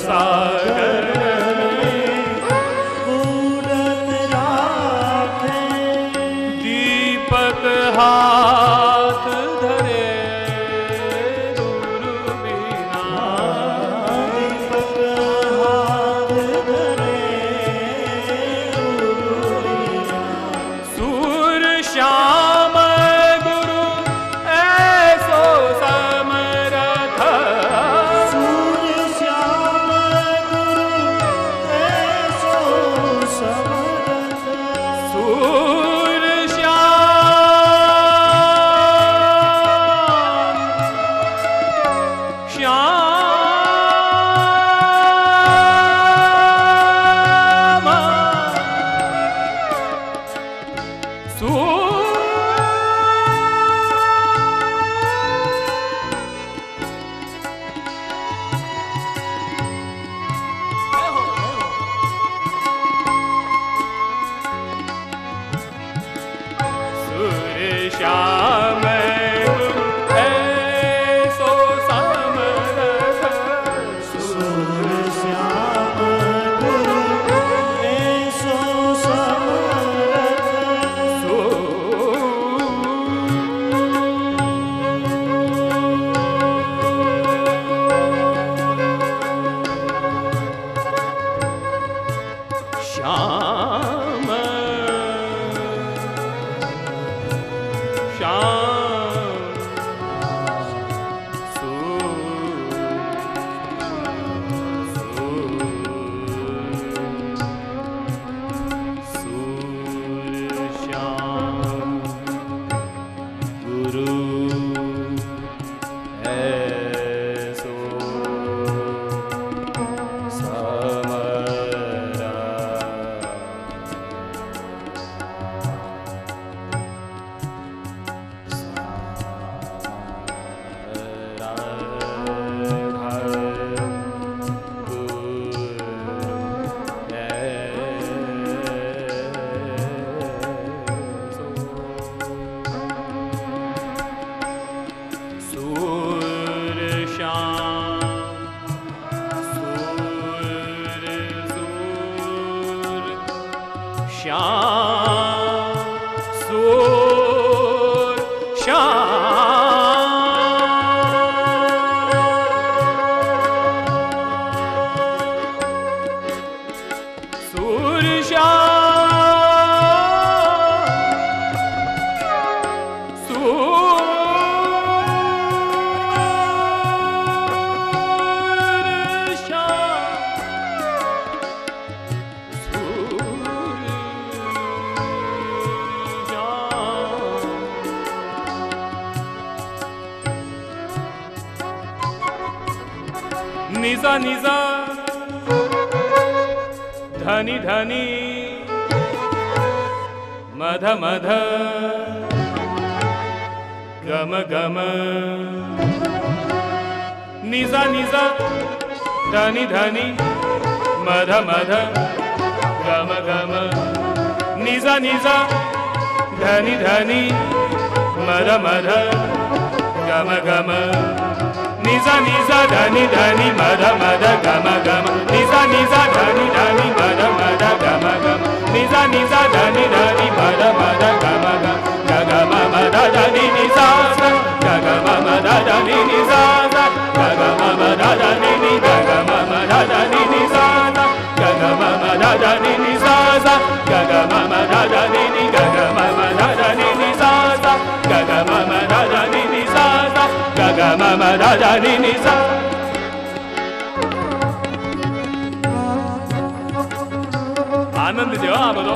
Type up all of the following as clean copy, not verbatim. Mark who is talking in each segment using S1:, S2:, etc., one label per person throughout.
S1: सागर दीपक हाथ धरे दूरबीना दीपक हाथ धरे दूरबीना सूर श्याम गुरु ऐसो समरथ सूर श्याम गुरु ऐसो समरथ सूर श्याम ऐसो समरथ सूर श्याम गुरु ऐसो समरथ श्याम निजा निजा धनी धनी मध मध गम गम निजा निजा धनी धनी मध मध गम गम निजा निजा धनी धनी मध मध गम गम निजा निजा धनी धनी मध मध गम गम निजा निजा धनी धनी मध मध गम गम निजा निजा धनी धनी मध मध गम गम ग म म ध धनी निजा ग म म ध धनी निजा ग म म ध धनी नि ग म म ध धनी निजा ग म म ध धनी निजा ग म म ध धनी नि ग म म ध धनी निजा ग म म ध धनी निजा ग म म ध धनी निजा आनंद जो आप बोलो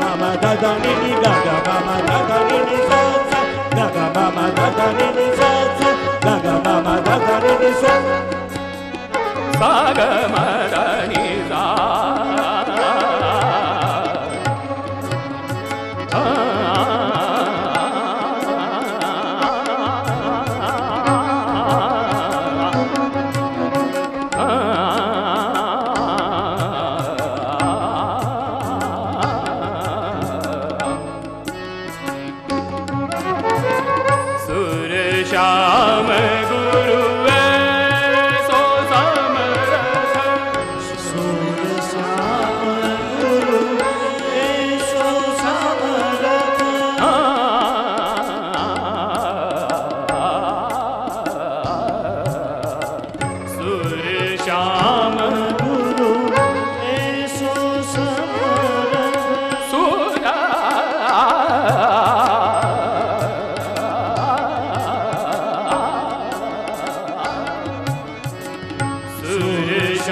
S1: Gaga mama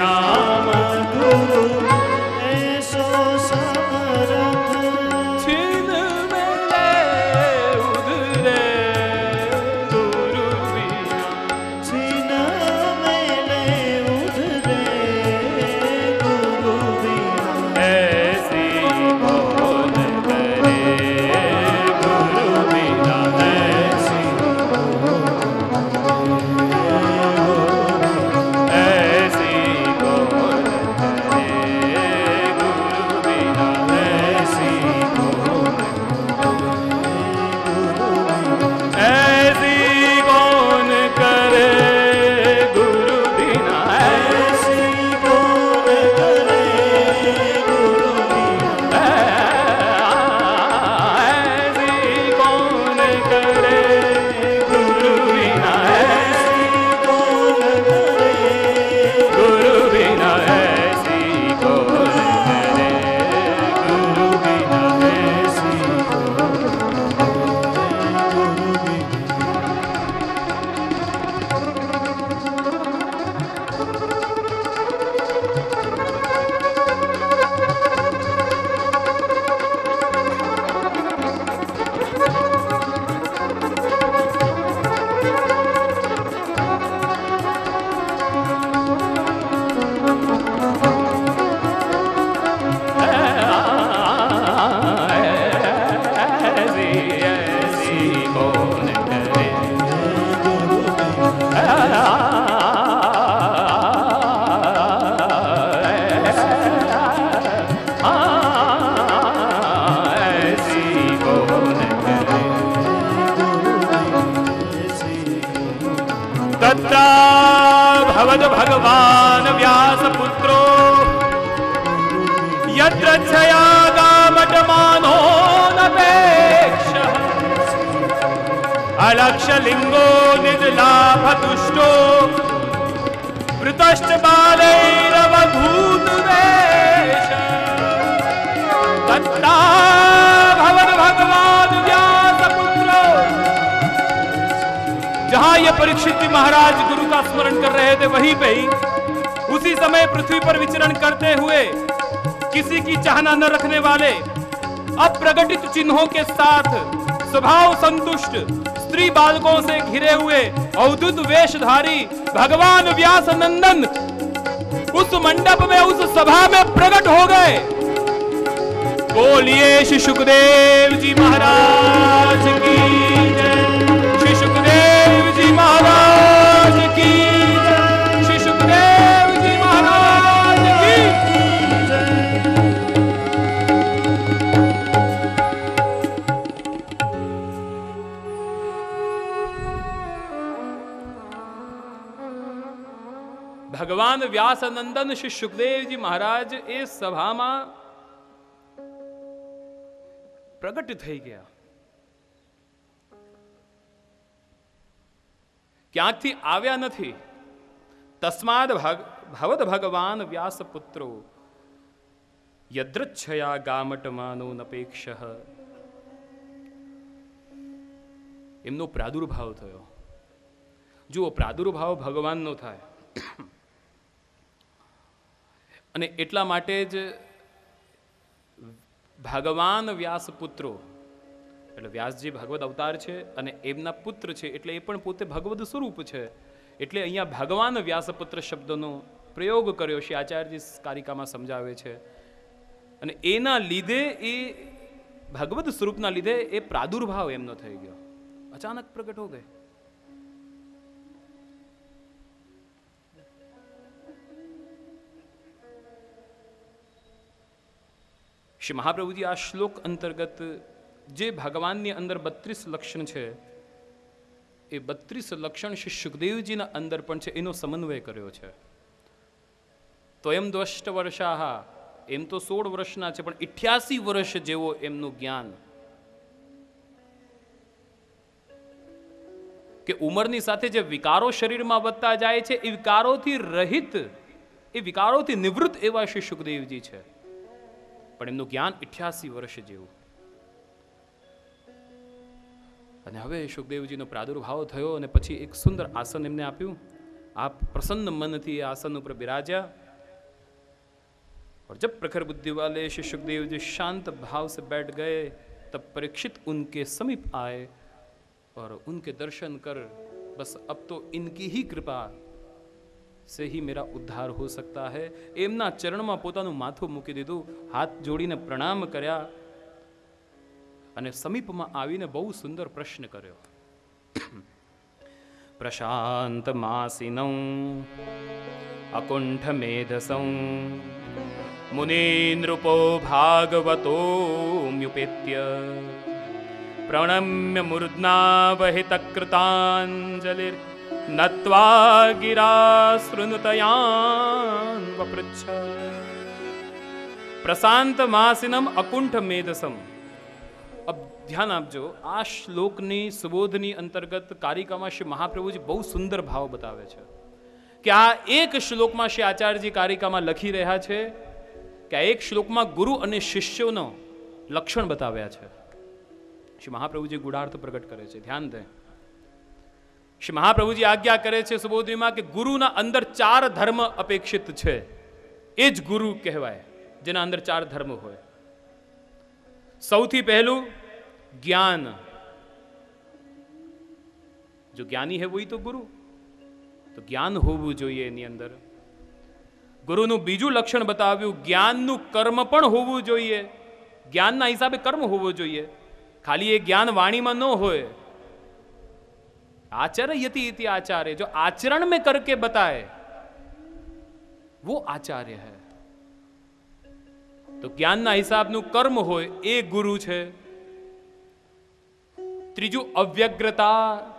S1: श्याम गुरु ऐसो समर्थ छिन मिले उधरे गुरु बिना छिन मिले उधरे गुरु बिना ऐसी कौन करे गुरु बिना ऐसी भवद भगवान व्यास पुत्रो यत्र छयागामटमानो नपेक्ष अलक्ष्य लिंगो निज लाभ दुष्टो वृतश्च बालैरवधूत वेश तत्रा भवद भगवान व्यास पुत्रो। जहां ये परीक्षित जी महाराज गुरु का स्मरण कर रहे थे वहीं पे ही उसी समय पृथ्वी पर विचरण करते हुए किसी की चाहना न रखने वाले अप्रगटित चिन्हों के साथ स्वभाव संतुष्ट स्त्री बालकों से घिरे हुए अवधूत वेशधारी भगवान व्यास नंदन उस मंडप में उस सभा में प्रकट हो गए। बोलिए श्री सुखदेव जी महाराज की जय, श्री सुखदेव जी महाराज की जय, श्री सुखदेव जी महाराज की भगवान व्यासनंदन श्री सुखदेव जी महाराज इस सभा में प्रगट થઈ ગયા। ક્યાંથી આવ્યા નથી। તસ્માદ ભવદ ભગવાન વ્યાસપુત્રો યદ્રચ્છયા ગામટમાનો નપેક્ષ એમનો પ્રાદુર્ભાવ થયો। જુઓ, પ્રાદુર્ભાવ ભગવાનનો થાય અને એટલા માટે જ ભગવાન વ્યાસપુત્રો એટલે વ્યાસજી ભગવદ અવતાર છે અને એમના પુત્ર છે એટલે એ પણ પોતે ભગવદ સ્વરૂપ છે એટલે અહીંયા ભગવાન વ્યાસપુત્ર શબ્દનો પ્રયોગ કર્યો છે। આચાર્યજી કારિકામાં સમજાવે છે અને એના લીધે એ ભગવદ સ્વરૂપના લીધે એ પ્રાદુર્ભાવ એમનો થઈ ગયો, અચાનક પ્રગટ હો ગયે। श्री महाप्रभु जी आ श्लोक अंतर्गत जे भगवान अंदर 32 लक्षण है ए 32 लक्षण श्री सुखदेव जी अंदर पण छे एनो समन्वय कर्यो छे। तो एम 2 वर्षा एम तो 16 वर्षना छे पण 88 वर्ष जेवो एमनु ज्ञान के उमरनी साथे जे विकारो शरीर में वधता जाय छे ए विकारोथी रहित ए विकारोथी निवृत्त एवा श्री सुखदेव जी छे पण एमનું જ્ઞાન 88 વર્ષ જેવું। અને હવે સુખદેવજીનો પ્રાદુર્ભાવ થયો અને પછી એક સુંદર આસન એમને આપ્યું। આપ પ્રસન્ન મનથી આસન ઉપર બિરાજ્યા और जब प्रखर बुद्धि वाले श्री सुखदेव जी शांत भाव से बैठ गए, तब परीक्षित उनके समीप आए और उनके दर्शन कर बस अब तो इनकी ही कृपा से ही मेरा उद्धार हो सकता है, एमना चरणમાં પોતાનું માથું મૂકી દીધું, હાથ જોડીને પ્રણામ કર્યા અને સમીપમાં આવીને બહુ સુંદર પ્રશ્ન કર્યો. પ્રશાંત માસિનૌ અકુંઠ મેધસૌ મુનિનૃપો ભાગવતોમ્યુપેત્ય प्रणम्य मूर्ध्नावहितकृताञ्जलिर् नत्वा गिरा शृणुतयान् वपृच्छ. प्रशांत मासिनम अकुंठ मेधसम. अब ध्यान आपजो, आ श्लोकनी सुबोधनी अंतर्गत कारिकाમાં શ્રી મહાપ્રભુજી બહુ સુંદર ભાવ બતાવે છે કે આ એક શ્લોકમાં શ્રી આચાર્યજી કારિકામાં લખી રહ્યા છે કે આ એક શ્લોકમાં ગુરુ અને શિષ્યોનો લક્ષણ બતાવ્યા છે. श्री महाप्रभुजी गुणार्थ प्रकट करे छे. ध्यान दें, श्री महाप्रभुजी आज्ञा करे छे सुबोधनी में कि गुरुना अंदर 4 धर्म अपेक्षित छे. ए ज गुरु कहवाय जेना अंदर 4 धर्म होय. सौथी पहलू ज्ञान. जो ज्ञानी है वही तो गुरु, तो ज्ञान होवुं जोईए एनी अंदर. गुरुनु बीजू लक्षण बताव्યું, ज्ञाननु कर्म पण होवुं जोईए. ज्ञानना हिसाबे कर्म होवुं जोईए. खाली ये ज्ञान वाणी में न होए. आचरयति इति आचार्य, जो आचरण में करके बताए वो आचार्य है. तो ज्ञान ना हिसाब नु कर्म होए ए गुरु छे. त्रीजू अव्यग्रता.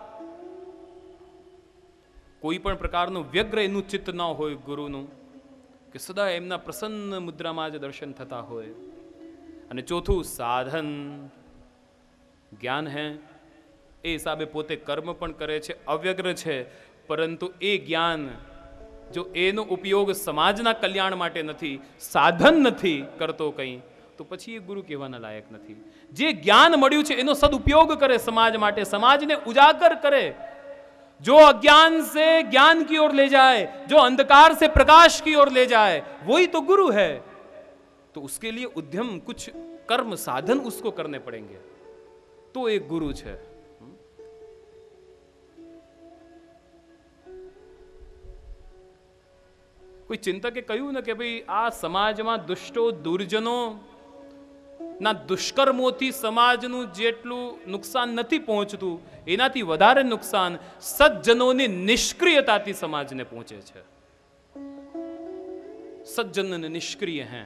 S1: कोई पण प्रकारनु व्यग्र एनु चित्त न होय गुरुनु, कि सदा एमना प्रसन्न मुद्रामां ज दर्शन थता होय. अने चौथું साधन. ज्ञान है ए हिसाबे पोते कर्म पण करे छे, अव्यग्र छे, परंतु ए ज्ञान जो एनो उपयोग समाजना कल्याण माटे नथी, साधन नथी करतो कई, तो पछी ए गुरु कहेवाना लायक नथी. जे ज्ञान मळ्युं छे एनो सदुपयोग करे समाज माटे, समाजने उजागर करे. जो अज्ञान से ज्ञान की ओर ले जाए, जो अंधकार से प्रकाश की ओर ले जाए, वही तो गुरु है. तो उसके लिए उद्यम, कुछ कर्म साधन उसको करने पड़ेंगे, तो एक गुरु है. कोई चिंतके कह્યું ને કે ભાઈ આ સમાજમાં દુષ્ટો દુર્જનો ના દુષ્કર્મોથી સમાજનું જેટલું નુકસાન નથી પહોંચતું, એનાથી વધારે નુકસાન સજ્જનોની નિષ્ક્રિયતાથી સમાજને પહોંચે છે. સજ્જન નિષ્ક્રિય हैं,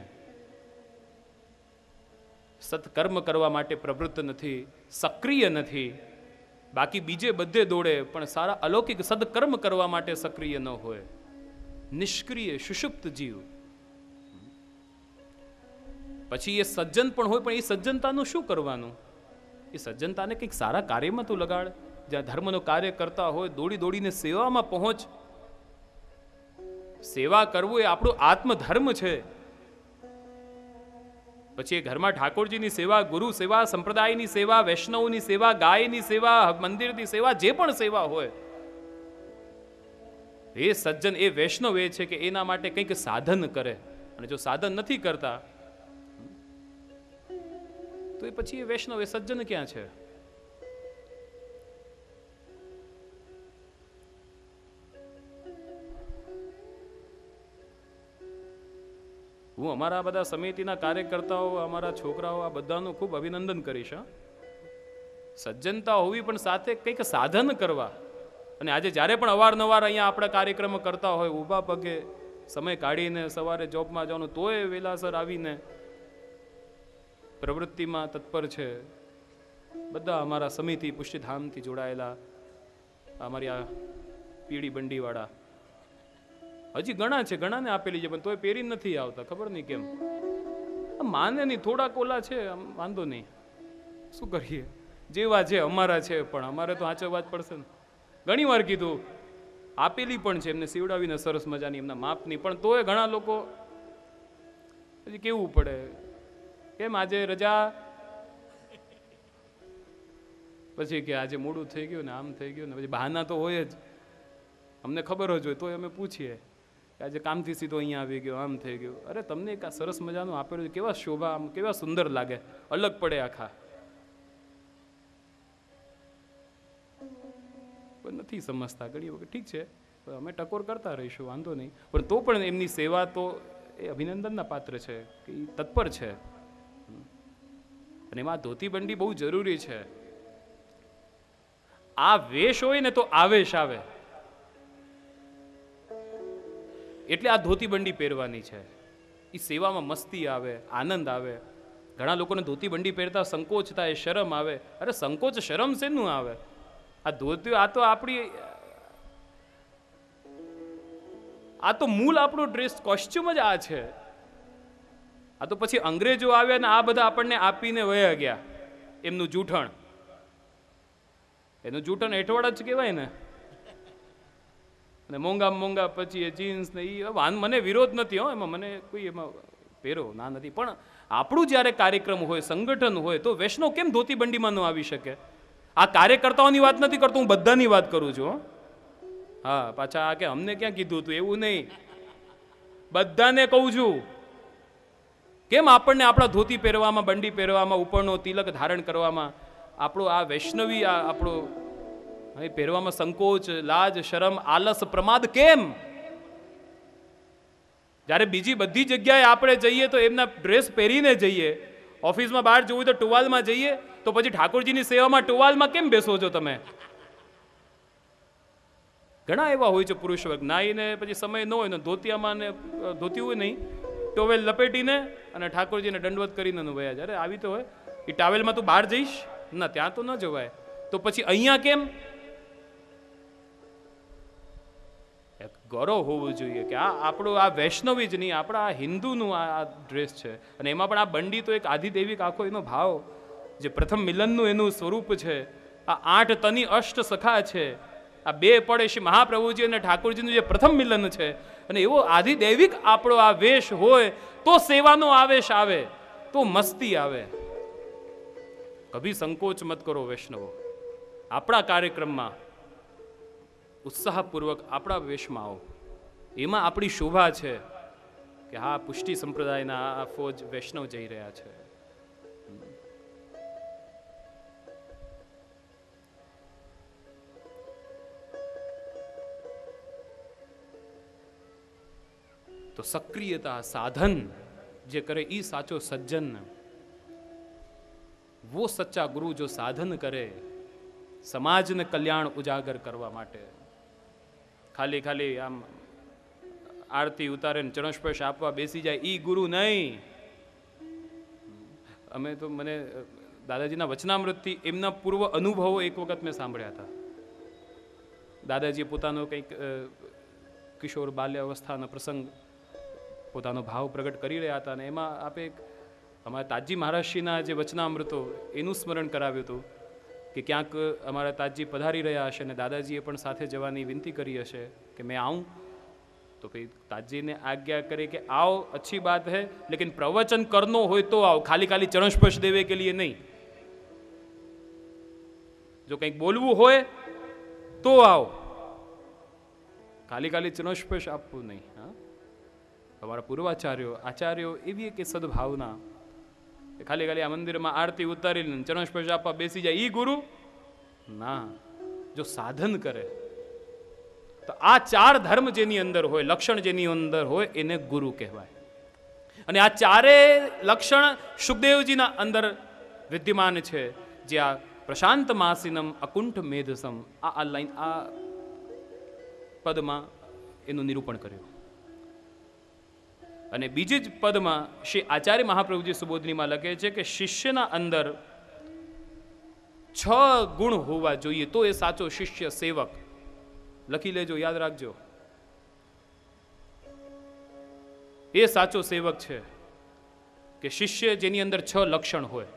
S1: સત્કર્મ કરવા માટે પ્રવૃત્ત નથી, સક્રિય નથી. બાકી બીજે બધે દોડે, પણ સારા અલૌકિક સદકર્મ કરવા માટે સક્રિય ન હોય. નિષ્ક્રિય સુષુપ્ત જીવ. પછી એ સજ્જન પણ હોય, પણ એ સજ્જનતાનું શું કરવાનું? એ સજ્જનતાને કંઈક સારા કાર્યમાં તું લગાડ. જ્યાં ધર્મનું કાર્ય કરતા હોય, દોડી દોડીને સેવામાં પહોંચ. સેવા કરવું એ આપણું આત્મધર્મ છે. પછી ઘરમાં ઠાકોરજીની સેવા, ગુરુ સેવા, સંપ્રદાયની સેવા, વૈષ્ણવની સેવા, ગાયની સેવા, મંદિરની સેવા, જે પણ સેવા હોય, એ સજ્જન, એ વૈષ્ણવ એ છે કે એના માટે કંઈક સાધન કરે. અને જો સાધન નથી કરતા તો એ પછી એ વૈષ્ણવ, એ સજ્જન ક્યાં છે? હું અમારા બધા સમિતિના કાર્યકર્તાઓ, અમારા છોકરાઓ, આ બધાનું ખૂબ અભિનંદન કરીશ. સજ્જનતા હોવી, પણ સાથે કંઈક સાધન કરવા. અને આજે જ્યારે પણ અવારનવાર અહીંયા આપણા કાર્યક્રમો કરતા હોય, ઊભા પગે સમય કાઢીને સવારે જોબમાં જવાનું, તોય વેલાસર આવીને પ્રવૃત્તિમાં તત્પર છે. બધા અમારા સમિતિ પુષ્ટિધામથી જોડાયેલા, અમારી આ પીળી બંડીવાળા હજી ઘણા છે, ઘણાને આપેલી છે, પણ તોય પહેરીને નથી આવતા, ખબર નહીં કેમ. માને નહીં, થોડાક ઓલા છે, વાંધો નહીં, શું કરીએ, જેવા છે અમારા છે, પણ અમારે તો સાચવવા જ પડશે ને. ઘણી વાર કીધું, આપેલી પણ છે એમને સીવડાવીને સરસ મજાની, એમના માપની, પણ તોય ઘણા લોકો હજી કેવું પડે, કેમ આજે રજા, પછી કે આજે મોડું થઈ ગયું ને, આમ થઈ ગયું ને, પછી બહાના તો હોય જ, અમને ખબર જ હોય, તોય અમે પૂછીએ આજે કામથી સીધો અહીંયા આવી ગયો, આમ થઈ ગયું. અરે તમને એક આ સરસ મજાનું આપેલું, કેવા શોભા, આમ કેવા સુંદર લાગે, અલગ પડે આખા. પણ નથી સમજતા ઘણી વખત. ઠીક છે, અમે ટકોર કરતા રહીશું, વાંધો નહીં, પણ તો પણ એમની સેવા તો એ અભિનંદનના પાત્ર છે કે એ તત્પર છે. અને એમાં ધોતી બંડી બહુ જરૂરી છે. આ વેશ હોય ને તો આવેશ આવે, એટલે આ ધોતી બંડી પહેરવાની છે. એ સેવામાં મસ્તી આવે, આનંદ આવે. ઘણા લોકોને ધોતી બંડી પહેરતા સંકોચ થાય, શરમ આવે. અરે સંકોચ શરમ શેનું આવે? આ ધોતી, આ તો આપણી, આ તો મૂળ આપણો ડ્રેસ કોસ્ચ્યુમ જ આ છે. આ તો પછી અંગ્રેજો આવ્યા ને આ બધા આપણને આપીને વયા ગયા. એમનું જૂઠણ, એનું જૂઠણ હેઠવાડ જ કહેવાય ને. અને મોંઘા પછી એ જીન્સ ને એ મને વિરોધ નથી હો એમાં, મને કોઈ એમાં પહેરો ના નથી. પણ આપણું જ્યારે કાર્યક્રમ હોય, સંગઠન હોય, તો વૈષ્ણવ કેમ ધોતી બંડીમાં ન આવી શકે? આ કાર્યકર્તાઓની વાત નથી કરતો, હું બધાની વાત કરું છું. હા, પાછા આ કે અમને ક્યાં કીધું હતું એવું નહીં, બધાને કહું છું. કેમ આપણને આપણા ધોતી પહેરવામાં, બંડી પહેરવામાં, ઉપરનો તિલક ધારણ કરવામાં, આપણો આ વૈષ્ણવી, આ આપણો પહેરવામાં સંકોચ, લાજ, શરમ, આલસ, પ્રમાદ કેમ? જ્યારે બીજી બધી જગ્યાએ આપણે જઈએ તો એમના ડ્રેસ પહેરીને જઈએ. ઓફિસમાં બહાર જવું તો ટુવાલમાં જઈએ, તો પછી ઠાકોરજીની સેવામાં ટુવાલમાં કેમ બેસો છો તમે? ઘણા એવા હોય છે પુરુષ વર્ગ, નાઈને પછી સમય ન હોય ને ધોતિયામાં ને ધોતી હોય નહીં, ટોવેલ લપેટીને અને ઠાકોરજીને દંડવત કરીને વયા જાય. અરે આવી તો હોય, એ ટાવેલમાં તું બહાર જઈશ ના, ત્યાં તો ન જવાય. તો પછી અહીંયા કેમ? ગૌરવ હોવું જોઈએ કે આ આપણું આ વૈષ્ણવી જ નહીં, આપણા આ હિન્દુનું આ ડ્રેસ છે. અને એમાં પણ આ બંડી તો એક આધિદૈવિક આખો એનો ભાવ, જે પ્રથમ મિલનનું એનું સ્વરૂપ છે. આ 8 તની અષ્ટ સખા છે, આ 2 પડે શ્રી મહાપ્રભુજી અને ઠાકોરજીનું જે પ્રથમ મિલન છે. અને એવો આધિદૈવિક આપણો આ વેશ હોય તો સેવાનો આવેશ આવે, તો મસ્તી આવે. કભી સંકોચ મત કરો વૈષ્ણવો, આપણા કાર્યક્રમમાં ઉત્સાહપૂર્વક આપણા વેશમાં આવો. એમાં આપણી શોભા છે કે હા, પુષ્ટિ સંપ્રદાયના આ ફોજ વૈષ્ણવ જઈ રહ્યા છે. તો સક્રિયતા, સાધન જે કરે એ સાચો સજ્જન. વો સચ્ચા ગુરુ જો સાધન કરે સમાજને કલ્યાણ ઉજાગર કરવા માટે. ખાલી ખાલી આમ આરતી ઉતારે ને ચરણસ્પર્શ આપવા બેસી જાય, ઈ ગુરુ નહીં. અમે તો, મને દાદાજીના વચનામૃતથી એમના પૂર્વ અનુભવો એક વખત મેં સાંભળ્યા હતા. દાદાજીએ પોતાનો કંઈક કિશોર બાલ્ય અવસ્થાનો પ્રસંગ, પોતાનો ભાવ પ્રગટ કરી રહ્યા હતા. અને એમાં આપે અમારા તાજી મહારાજશ્રીના જે વચનામૃતો એનું સ્મરણ કરાવ્યું હતું કે ક્યાંક અમારા તાજી પધારી રહ્યા હશે અને દાદાજીએ પણ સાથે જવાની વિનંતી કરી હશે કે મેં આવું. તો ભાઈ તાજીને આજ્ઞા કરી કે આવો, અચ્છી બાત હૈ, લેકિન પ્રવચન કરનો હોય તો આવો, ખાલી ખાલી ચરણસ્પર્શ દેવે કે લીએ નહીં. જો કંઈક બોલવું હોય તો આવો, ખાલી ખાલી ચરણસ્પર્શ આપવું નહીં. હા, અમારા પૂર્વાચાર્યો, આચાર્યો એવી એક સદભાવના, ખાલી ખાલી આ મંદિરમાં આરતી ઉતારીને ચરણસ્પર્શ આપવા બેસી જાય ઈ ગુરુ ના. જો સાધન કરે તો આ 4 ધર્મ જેની અંદર હોય, લક્ષણ જેની અંદર હોય, એને ગુરુ કહેવાય. અને આ 4 લક્ષણ સુખદેવજીના અંદર વિદ્યમાન છે, જે આ પ્રશાંત માસીનમ અકુંઠ મેધસમ, આ લાઈન, આ પદમાં એનું નિરૂપણ કર્યું. અને બીજી જ પદમાં શ્રી આચાર્ય મહાપ્રભુજી સુબોધનીમાં લખે છે કે શિષ્યના અંદર 6 ગુણ હોવા જોઈએ તો એ સાચો શિષ્ય સેવક. લખી લેજો, યાદ રાખજો. એ સાચો સેવક છે કે શિષ્ય જેની અંદર 6 લક્ષણ હોય.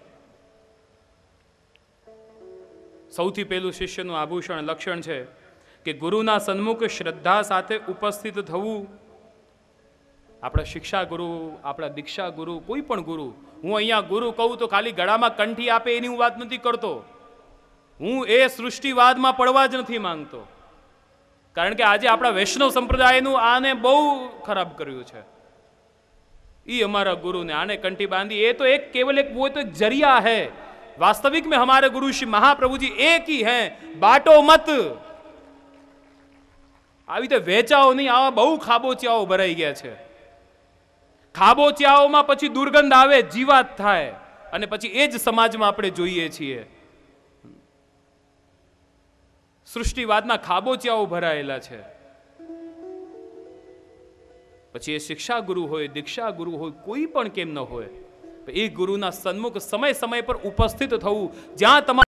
S1: સૌથી પહેલું શિષ્યનું આભૂષણ લક્ષણ છે કે ગુરુના સન્મુખ શ્રદ્ધા સાથે ઉપસ્થિત થવું. આપણા શિક્ષા ગુરુ, આપણા દીક્ષા ગુરુ, કોઈ પણ ગુરુ, હું અહીંયા ગુરુ કહું તો ખાલી ગળામાં કંઠી આપે એની હું વાત નથી કરતો. હું એ સૃષ્ટિવાદમાં પડવા જ નથી માંગતો. કારણ કે આજે આપણા વૈષ્ણવ સંપ્રદાયનું આને બહુ ખરાબ કર્યું છે. ये हमारा गुरु ने आने कंठी बांधी, ये तो एक केवल एक वो तो एक जरिया है. वास्तविक में हमारे गुरु श्री महाप्रभु जी एक ही हैं. बाटो मत, આવી રીતે વેચાઓ નહીં. આવા બહુ ખાબોચિયાઓ ભરાઈ ગયા છે. ખાબોચિયાઓમાં પછી દુર્ગંધ આવે, જીવાત થાય, અને પછી એ જ સમાજમાં આપણે જોઈએ છીએ. સૃષ્ટિવાદના ખાબોચિયાઓ ભરાયેલા છે. પછી એ શિક્ષા ગુરુ હોય, દીક્ષા ગુરુ હોય, કોઈ પણ કેમ ન હોય, એ ગુરુના સન્મુખ સમય સમય પર ઉપસ્થિત થવું, જ્યાં તમારે